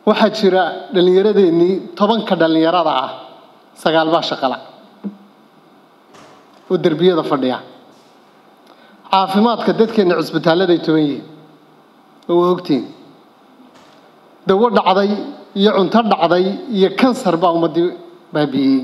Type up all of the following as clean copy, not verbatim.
waxaa jira dhalinyaradeennii 10 ka dhalinyarada ah 9 baa shaqala oo darbiyada fadhiya caafimaadka dadkeena cusbitaalada ay toban yihiin oo ogtiin dawo dhacday iyo cunto dhacday iyo kansar baa ummadii baabiyey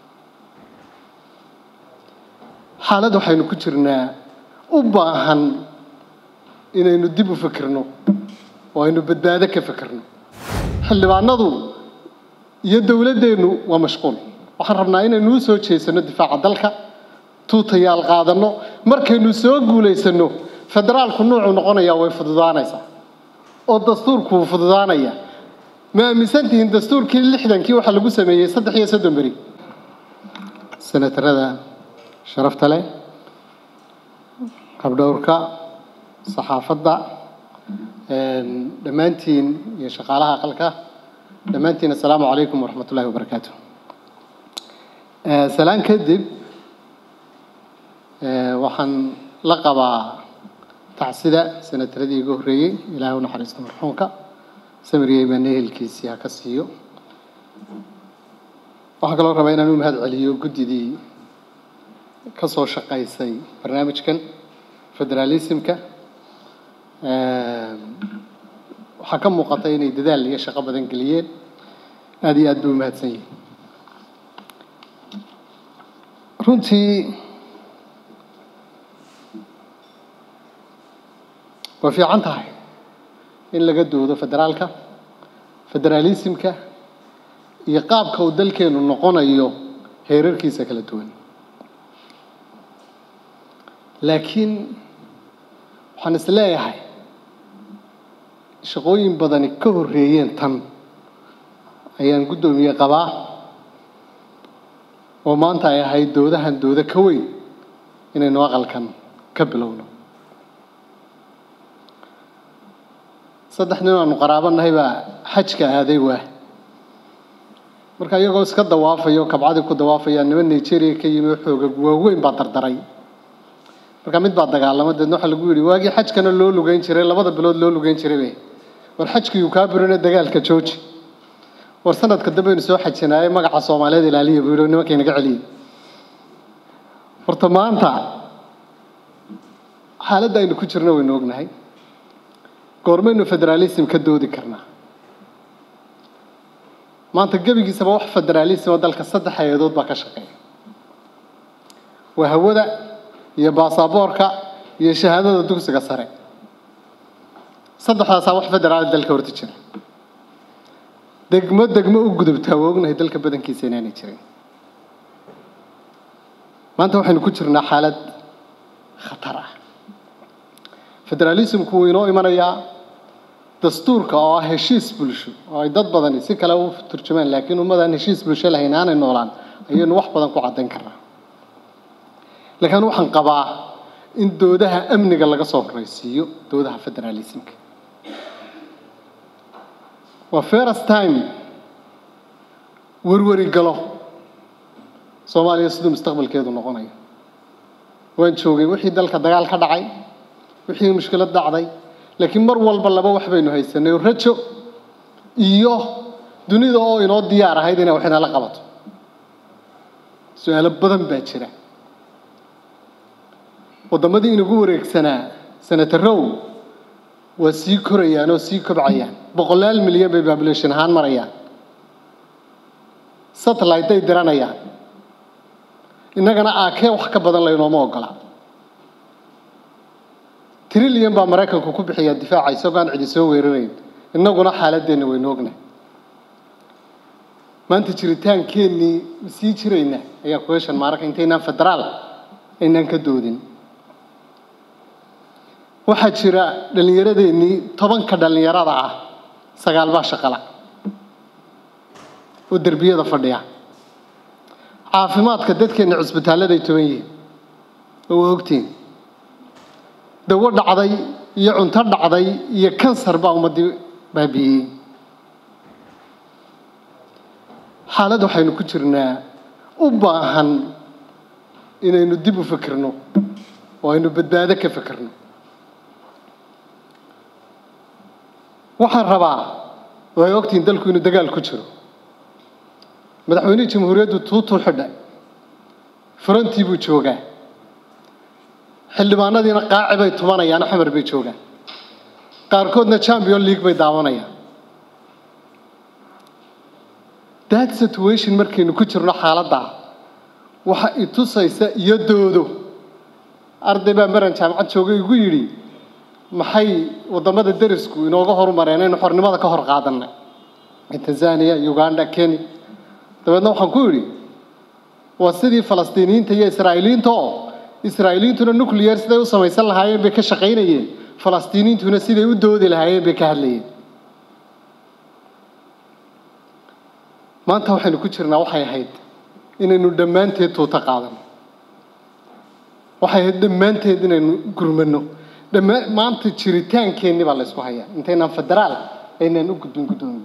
xaalad waxaynu ku jirnaa u baahan inaynu dib u fikirno oo aynu badbaado ka fikirno xildhibaanadu iyo dawladdeenu waa mashquul waxaan rabnaa inaynu soo jeesano difaaca dalka tuutayaal qaadano markaynu soo guuleysano federaalku nuucu noqonaya way fududaanaysaa oo dastuurku fududaanaya ma aaminsantihiin dastuurkii 60kii waxa lagu sameeyay 3 beri senatarada sharafta leh qabdhowrka saxaafadda dhammaantiin iyo shaqaalaha qalka dhammaantiin assalaamu calaykum waraxmatullaahi wabarakaatuh salaan kadib waxaan la qabaa tacsida senataradii ugu horeeyay ilaahay u naxariisto marxuumka samiriyay baan ehelkiisii ha ka siiyo waxaan kaloo rabaa inaan u mahad celiyo guddidii ka soo shaqaysay barnaamijkan federalismka waxaa ka muuqata inay dadaal iyo shaqo badan geliyeen aad iyo aad buu mahadsan yihiin runtii waa fiican tahay in laga doodo federaalka federalismka iyo qaabka uu dalkeenu noqonayo heerarkiisa kala duwan laakiin waxaan is leeyahay shaqooyin badani ka horreeyeen tan ayaan guddoomiye qabaa oo maanta ay ahayd doodahan dooda ka weyn inaynu aqalkan ka bilowno 3 nin aanu qaraabanahay baa xajka aaday marka iyagoo iska dawaafayo kabcadii ku dawaafaya niman Nigeria ka yimid xooga waaweyn baa dardaray marka mid baa dagaalamay dadna waxa lagu yiri waagi xajkana loo lugeyn jiray 2 bilood loo lugeyn jiray war xajkii uu ka burina dagaalka jooji war sanadka dambe inuu soo xajinaayo magaca Soomaaliyeed ilaaliyo buu nimanka inaga celiyay horta maanta xaaladda aynu ku jirno waynu ognahay goormaynu federalism ka doodi karnaa maanta gabigiisaba wax federalism oo dalka 3 hay'adood baa ka shaqeeya waa hawada iyo baasaboorka iyo shahaadada dugsiga sare saddexdaas wax federaal dalka horta jira degmo u gudubtaa ognahay dalka badankiisa inaanay jirin maanta waxaynu ku jirnaa xaalad khatar ah federalismku wuu inoo imanayaa dastuurka oo heshiis bulsho oo ay dad badan si kale u turjumaan laakiin ummadan heshiis bulsho lahayn aanay noolaan ayaynu wax badan ku cadeyn karnaa laakiin waxaan qabaa in doodaha amniga laga soo horeysiiyo doodaha federalismka waa first time warwari galo Soomaaliya sidoo mustaqbalkeedu noqonayo waan joogay wixii dalka dagaal ka dhacay wixii mushkilad dhacday laakiin mar walba laba wax baynu haysanay rajo iyo dunida oo inoo diyaar ahayd inay waxna la qabato su'aalo badan baa jira wadamadii inagu wareegsanaa senatarow waa sii korayaan oo sii kobcayaan 100 milyan bay population ahaan marayaan satellite ay diranayaan innagana aakee wax ka badan laynooma ogola trillion baa Mareykanku ku bixiya difaaca isagoo aan cidi soo weerarayn innaguna xaaladdeena waynu ognahay maanta jiritaankeenii sii jirayna ayaa question mark intaynaan federaal aynaan ka doodin waxaa jira dhalinyaradeennii 10 ka dhalinyarada ah 9 baa shaqala oo darbiyada fadhiya caafimaadka dadkeena cusbitaalada ay toban yihiin oo ogtiin dawo dhacday iyo cunto dhacday iyo kansar baa ummadii baabiyey xaalad waxaynu ku jirnaa u baahan inaynu dib u fikirno oo aynu badbaado ka fikirno waxaan rabaa way ogtiin dalku inuu dagaal ku jiro madaxweynaha jamhuuriyaddu tuutu xidhay furantii buu joogaa xildhibaanadiina qaaci bay tumanayaan xamar bay joogaan qaarkoodna champion league bay daawanayaan that situation markaynu ku jirno xaaladda waxa ay tusaysa iyo doodo arday baa maran jaamacad joogay ugu yiri maxay wadamada darisku inooga horumareen in xornimada ka hor qaadanay Tanzania Uganda Kenya dabeedna waxaan ku yiri waa sidii Falastiiniyiinta iyo Israa'iiliyiintuna nuclear siday u samaysan lahaayeen bay ka shaqeynayeen Falastiiniyiintuna siday u doodi lahaayeen bay ka hadlayeen maanta waxaynu ku jirnaa waxay ahayd inaynu dhammaanteed tuuta qaadano waxay ahayd dhammaanteed inaynu gurmano maanta jiritaankeenni baa la isku hayaa intaynan federaal aynaan u gudbin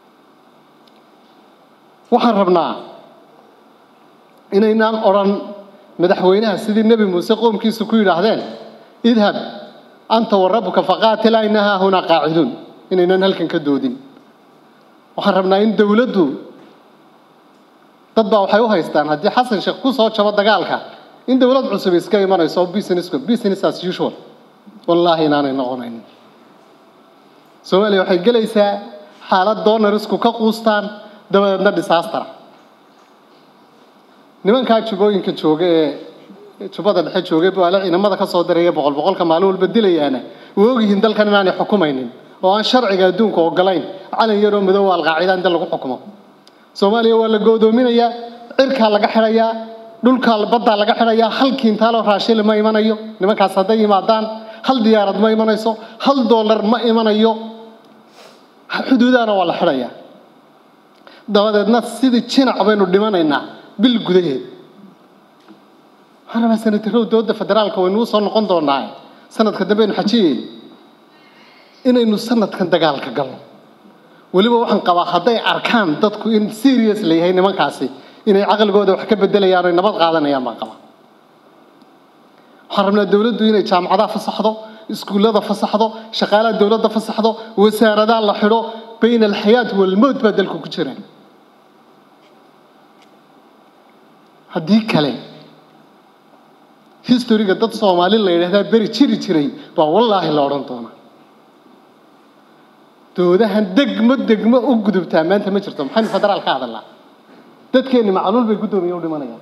waxaan rabnaa inaynaan odhan madaxweynaha sidii nebi muuse qoomkiisu ku yidhaahdeen idhab anta wa rabbuka faqaatila innaha huna qaaciduun inaynan halkan ka doodin waxaan rabnaa in dowladdu dad baa waxay u haystaan haddii xasan sheekh ku soo jabo dagaalka in dowlad cusub iska imanayso business as usual wallaahi inaanay noqonaynin Soomaaliya waxay gelaysaa xaalad doonarisku ka quustaan dabadeedna disaster nimanka jubooyinka jooga ee jubada dhexe joogay baa la ciidamada ka soo dareeyay boqolka maalin walba dilayaan oo ogyihiin dalkan inaanay xukumaynin oo aan sharciga adduunka ogolayn calan yar oo madow al-qaacida inta lagu xukumo Soomaaliya waa la go'doominayaa cirka laga xirayaa dhulka badda laga xirayaa halkii inta loo raashin ma imanayo nimankaas haday yimaadaan hal diyaarad ma imanayso $1 ma imanayo xuduudana waa la xirayaa dabadeedna sidii jinac baynu dhimanaynaa bil gudaheed waxaan sanadkii dowladda federaalka waynu soo noqon doonaa sanadka dambe aynu xajiyay inaynu sanadkan dagaalka galno waliba waxaan qabaa haday arkaan dadku in serious leeyahay nimankaasi inay aqalgooda wax ka bedelayaan oo nabad qaadanayaan ma qaba waxaan rabnaa dowladdu inay jaamacadaha fasaxdo iskuulada fasaxdo shaqaalaha dowladda fasaxdo wasaaradaha la xiro بين الحياة والموت بدل كوكتشرين هدي كلام history قد تصومالي اللي هذا بري تشري والله لا رنتونا تو ده هندق ما أوجد بتاعنا أنت ما شرتم حن فترة الكعب الله تذكرني معلول بيجودوا ميودي مانيا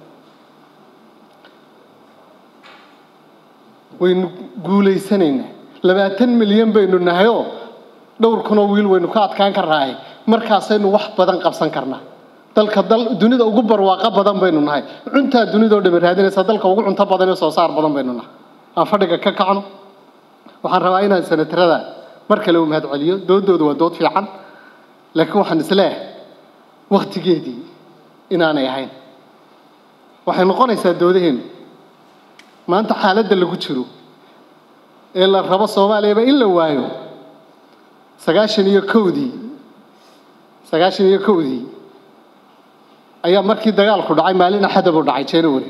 وين سنين لما 10 مليون بينو نهايو دور كانوا ويل وين كات كان كراي مركزين واحد بدن قبسان كرنا dalka dunida ugu barwaaqo badan baynu nahay cunta dunida oo dhan raadinaysa dalka ugu cunta badan ee soo saar badan baynu nahay aan fadhiga ka kacno waxaan rabaa inaan sanatarada mar kale u mahad celiyo doodooda waa dood fiican laakiin waxaan isleeyahay waqtigeedii inaanay ahayn waxay noqonaysaa doodaheen maanta xaaladda lagu jiro ee la rabo Soomaaliya in la waayo 91 ayaa markii dagaalku dhacay maalin axad buu dhacay January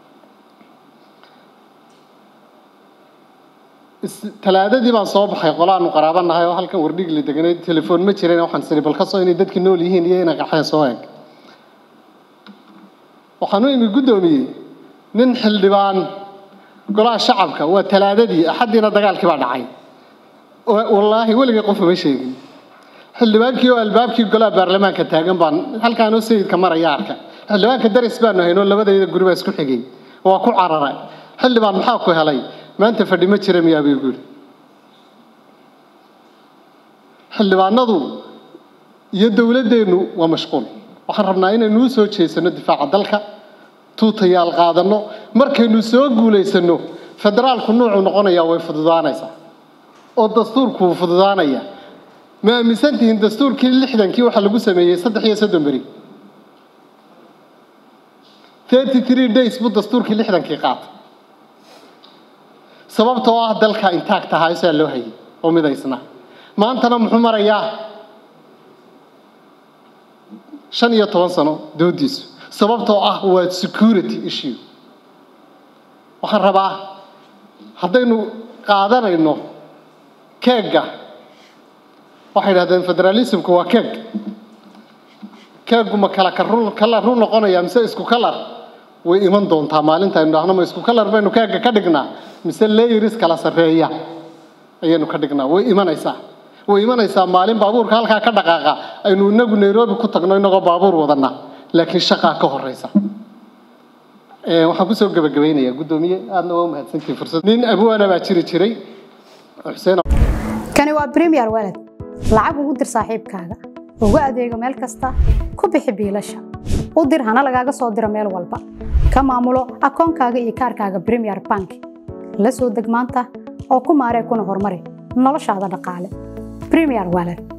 talaadadii baan soo baxay qolaan qaraabanahay oo halkan wardhig la deganay telefoon ma jireen waxaan sini bal ka soo inay dadkii nool yihiin iyo inay qaxeen soo eeg waxaan u imi gudoomiyay nin xildhibaan golaha shacabka waa talaadadii axadina dagaalkii baa dhacay wallaahi waliga qof ma sheegin xildhibaankii oo albaabkii golaha baarlamaanka taagan baan halkaan oo sayidka maraya arka xildhibaanka daris baan hayno labadayda guriba isku xigay waa ku cararay xildhibaan maxaa ku helay maanta fadhi ma jira miyaa bay guri xildhibaanadu iyo dawladeenu waa mashquul waxaan rabnaa inaynu soo jeesano difaaca dalka tuutayaal qaadano markaynu soo guuleysano federaalku noocu noqonaya way fududaanaysaa oo dastuurku fududaanaya ما مسنتين دستور كل لحدا كي واحد لقوا سمية صدق هي سدم بري 33 days بالدستور كل لحدا كي قاط سبب تواحد دلك إنتاج تهاي سألوه هي وماذا يصنع ما أنت أنا محمر إياه شن يتواصلوا دوديس سبب تواحد هو security issue وحربا هذا إنه قادر إنه كيجا waxay yiraahdeen federalismku waa keeg ma kala run noqonaya mise isku kalar way iman doontaa maalinta aynu dhahno ma isku kalar baynu keega ka dhignaa mise layers kala sareeya ayaynu ka dhignaa way imanaysaa maalin baabuurka halka ka dhaqaaqa aynu inagu Nairobi ku tagno inagoo baabuur wadana laakiin shaqa ka horeysa waxaan ku soo gabagabaynayaa gudoomiye aadna waa mahadsantiin fursad nin abwaana baa jiray Xuseen kani waa Premier Wallet lacag ugu dir saaxiibkaaga ugu adeego meel kasta ku bixi biilasha u dir hana lagaaga soo diro meel walba ka maamulo akoonkaaga iyo kaarkaaga Premier Bank la soo deg maanta oo ku maaree kuna horumari noloshaada dhaqaale Premier Wallet